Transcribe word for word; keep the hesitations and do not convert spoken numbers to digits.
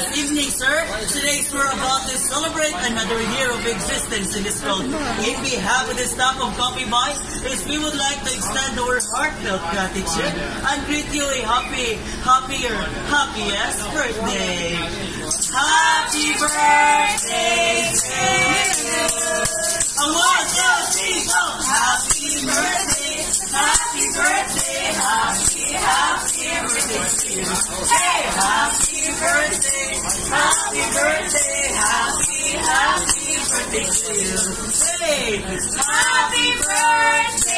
evening, sir. Today we're about to celebrate another year of existence in this world. In behalf of the staff of Coffee Boy, is we would like to extend our heartfelt gratitude and greet you a happy, happier, happiest birthday. Happy birthday to you. A one, two, three, go. Happy birthday, happy birthday, happy, happy birthday to you. Hey, happy birthday, happy birthday, happy, happy birthday to you. Hey, happy birthday.